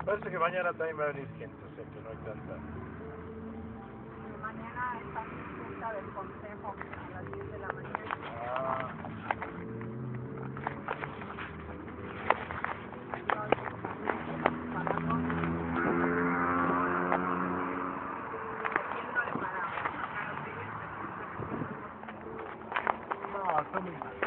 Parece que mañana también va a venir gente, o sea que no hay tanta... Mañana está mi junta del consejo a las 10 de la mañana. Ah. No, está muy mal.